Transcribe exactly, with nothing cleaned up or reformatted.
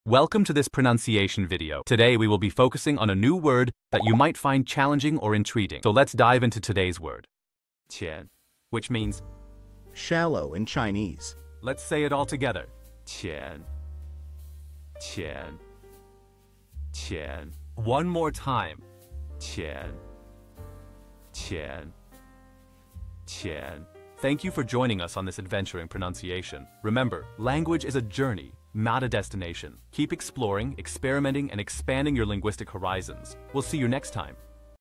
Welcome to this pronunciation video. Today we will be focusing on a new word that you might find challenging or intriguing. So let's dive into today's word. qiǎn, which means shallow in Chinese. Let's say it all together. qiǎn, qiǎn, qiǎn. One more time. qiǎn, qiǎn, qiǎn. Thank you for joining us on this adventure in pronunciation. Remember, language is a journey, not a destination. Keep exploring, experimenting, and expanding your linguistic horizons. We'll see you next time.